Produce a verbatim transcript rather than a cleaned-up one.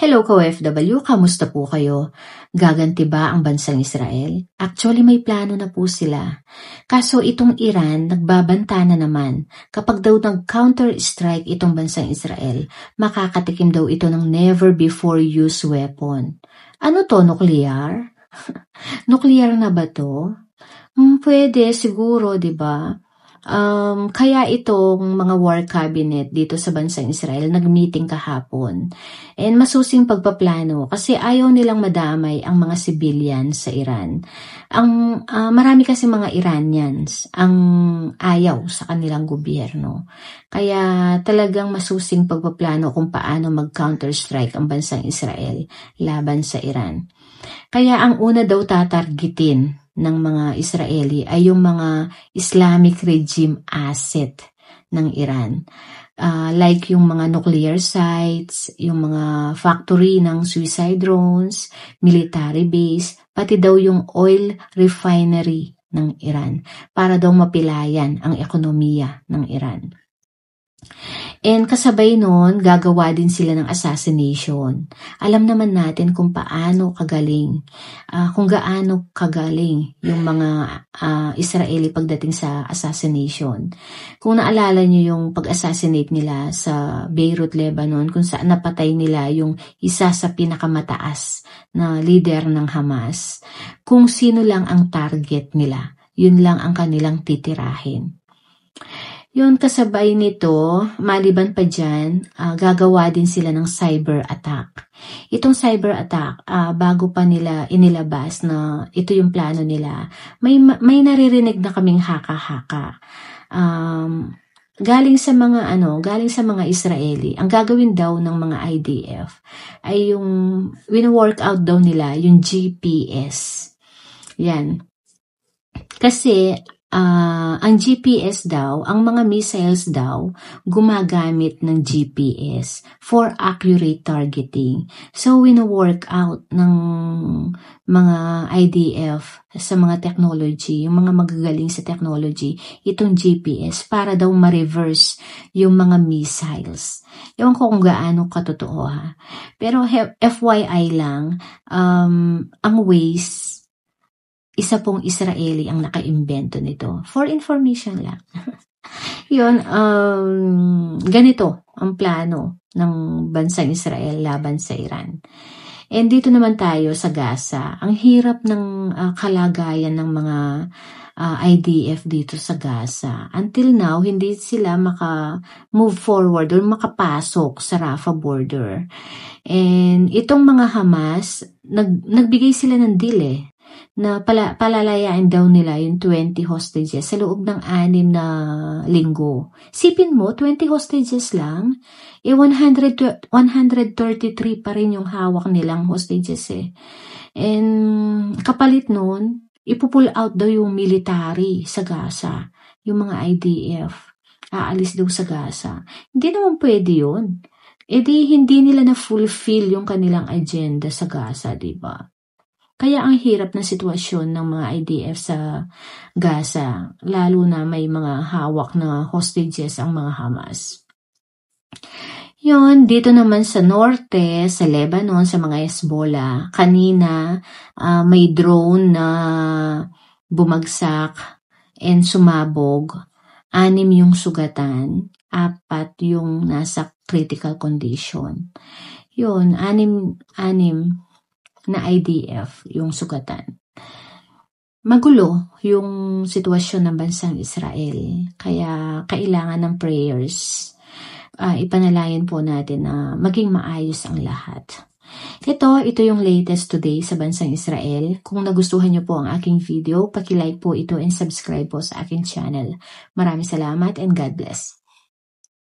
Hello ka O F W, kamusta po kayo? Gaganti ba ang bansang Israel? Actually may plano na po sila. Kaso itong Iran nagbabanta na naman. Kapag daw nag-counter-strike itong bansang Israel, makakatikim daw ito ng never before used weapon. Ano to, nuclear? Nuclear na ba to? Hmm, pwede siguro, 'di ba? Um, kaya itong mga war cabinet dito sa bansang Israel nag-meeting kahapon. And masusing pagpaplano kasi ayaw nilang madamay ang mga civilians sa Iran. Ang uh, marami kasi mga Iranians ang ayaw sa kanilang gobyerno. Kaya talagang masusing pagpaplano kung paano mag-counter-strike ang bansang Israel laban sa Iran. Kaya ang una daw tatargetin ng mga Israeli ay yung mga Islamic regime asset ng Iran. Uh, like yung mga nuclear sites, yung mga factory ng suicide drones, military base, pati daw yung oil refinery ng Iran para daw mapilayan ang ekonomiya ng Iran. And kasabay nun, gagawa din sila ng assassination. Alam naman natin kung paano kagaling, uh, kung gaano kagaling yung mga uh, Israeli pagdating sa assassination. Kung naalala nyo yung pag-assassinate nila sa Beirut, Lebanon, kung saan napatay nila yung isa sa pinakamataas na leader ng Hamas, kung sino lang ang target nila, yun lang ang kanilang titirahin. Yun kasabay nito, maliban pa dyan, uh, gagawa din sila ng cyber attack. Itong cyber attack, uh, bago pa nila inilabas na ito yung plano nila, may, may naririnig na kaming haka-haka. Um, galing sa mga ano, galing sa mga Israeli, ang gagawin daw ng mga I D F ay yung wino-work out daw nila yung G P S. Yan. Kasi Uh, ang G P S daw, ang mga missiles daw, gumagamit ng G P S for accurate targeting. So, wino-work out ng mga I D F sa mga technology, yung mga magagaling sa technology, itong G P S para daw ma-reverse yung mga missiles. Ewan ko kung gaano katotoo ha. Pero F Y I lang, um, ang ways, isa pong Israeli ang naka-imbento nito. For information lang. Yun, um, ganito ang plano ng bansang Israel laban sa Iran. And dito naman tayo sa Gaza. Ang hirap ng uh, kalagayan ng mga uh, I D F dito sa Gaza. Until now, hindi sila maka-move forward or makapasok sa Rafah border. And itong mga Hamas, nag, nagbigay sila ng deal eh, na pala, palalayain daw nila yung twenty hostages sa loob ng anim na linggo. Sipin mo, twenty hostages lang, eh one hundred, one hundred thirty-three pa rin yung hawak nilang hostages eh. And kapalit nun, ipupull out daw yung military sa Gaza, yung mga I D F. Aalis daw sa Gaza. Hindi naman pwede yun. E di hindi nila na-fulfill yung kanilang agenda sa Gaza, diba? Kaya ang hirap na sitwasyon ng mga I D F sa Gaza, lalo na may mga hawak na hostages ang mga Hamas. Yon, dito naman sa norte, sa Lebanon, sa mga Hezbollah, kanina uh, may drone na bumagsak and sumabog. Anim yung sugatan, apat yung nasa critical condition. Yon, anim, anim na I D F yung sugatan. Magulo yung sitwasyon ng bansang Israel, kaya kailangan ng prayers. Uh, ipanalangin po natin na maging maayos ang lahat. Ito, ito yung latest today sa bansang Israel. Kung nagustuhan niyo po ang aking video, paki-like po ito and subscribe po sa aking channel. Maraming salamat and God bless.